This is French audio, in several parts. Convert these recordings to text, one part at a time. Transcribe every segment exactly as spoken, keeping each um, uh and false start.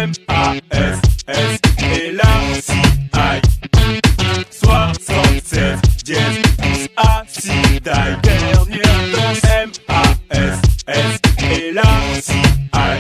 M A S S et la C I soixante-seize dièse acide dernière danse. M A S S et la C I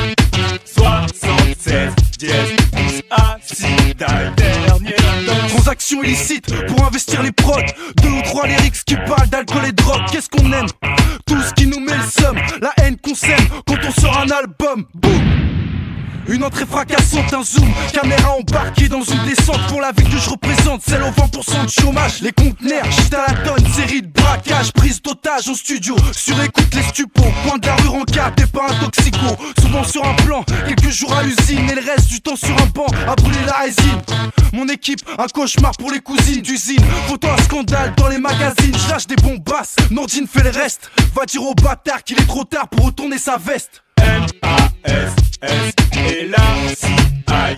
soixante-seize dièse acide dernière danse. Transaction illicite pour investir les prods. Deux ou trois lyrics qui parlent d'alcool et de drogue. Qu'est-ce qu'on aime? Tout ce qui nous met le seum. La haine qu'on sème quand on sort un album. Boum! Une entrée fracassante, un zoom, caméra embarquée dans une descente. Pour la ville que je représente, celle au vingt pour cent de chômage. Les conteneurs, juste à la tonne, série de braquages, prise d'otages en studio. Sur écoute les stupos, coin de la rue rencard, t'es pas un toxico. Souvent sur un plan, quelques jours à l'usine et le reste du temps sur un banc à brûler la résine. Mon équipe, un cauchemar pour les cousines d'usine. Photo à scandale dans les magazines, je lâche des bombasses, Nordine fait le reste. Va dire au bâtard qu'il est trop tard pour retourner sa veste. M A S S et la C I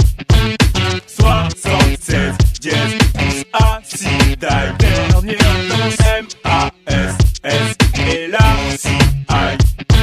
soixante-seize dièse acide dernière danse. M A S S et la C I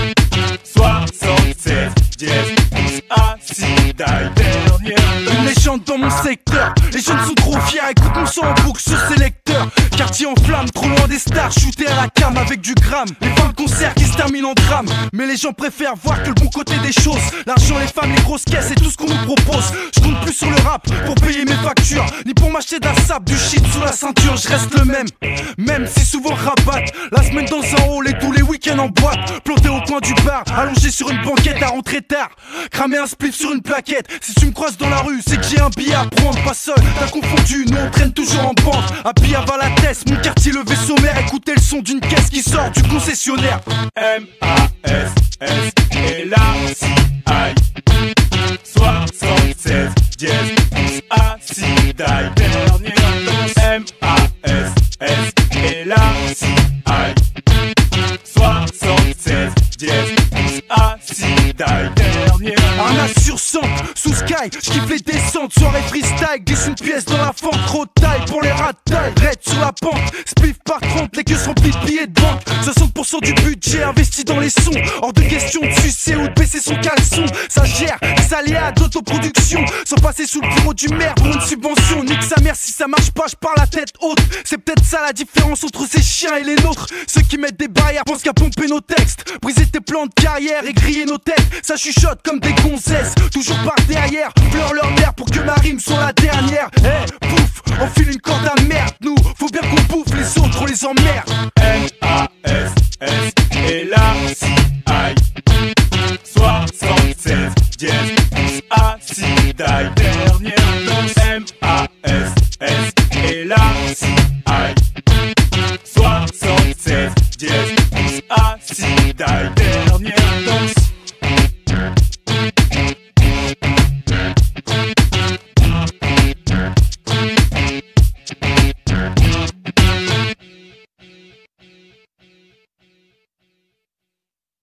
soixante-seize dièse acide dernière danse. Une légende dans mon secteur, les jeunes sont trop fiers, écoute mon son en boucle sur ses lecteurs. Quartier en flamme, trop loin des stars, shooté à la cam avec du gramme. Les fins de concert qui se terminent en drame, mais les gens préfèrent voir que le bon côté des choses. L'argent, les femmes, les grosses caisses et tout ce qu'on nous propose. Je compte plus sur le rap pour payer mes factures, ni pour m'acheter d'un sable, du shit sous la ceinture. Je reste le même, même si souvent rabat. La semaine dans un hall et tous les week-ends en boîte. Planté au coin du bar, allongé sur une banquette à rentrer tard. Cramer un spliff sur une plaquette. Si tu me croises dans la rue, c'est que j'ai un billet à prendre. Pas seul, t'as confondu, nous on traîne toujours en bande. À pied avant la tête, mon quartier levé sommaire. Écoutez le son d'une caisse qui sort du concessionnaire. M A S S et la C I soixante-seize dièse acide dernière danse. M A S S et la C I soixante-seize dièse acide dernière. Un sur cent, sous sky, j'kiffe les descentes, soirée freestyle, glisse une pièce dans la fente, trop de taille pour les ratailles, raid sur la pente, spliff par trente, les queues sont remplis de billets de banque, soixante pour cent du budget investi dans les sons, hors de question de sucer ou de baisser son caleçon, ça gère les aléas d'autoproduction, sans passer sous le bureau du maire pour une subvention, nique sa mère si ça marche pas, j'parle la tête haute, c'est peut-être ça la différence entre ces chiens et les nôtres, ceux qui mettent des barrières pensent qu'à pomper nos textes, briser tes plans de carrière et griller nos têtes, ça chuchote comme des gonzesses, toujours par derrière, pleure leur mère pour que ma rime soit la dernière. Eh, hey, pouf, on file une corde à merde, nous, faut bien qu'on bouffe, les autres on les emmerde. M A S S et la C I soixante-seize dièse acide dernière danse. M A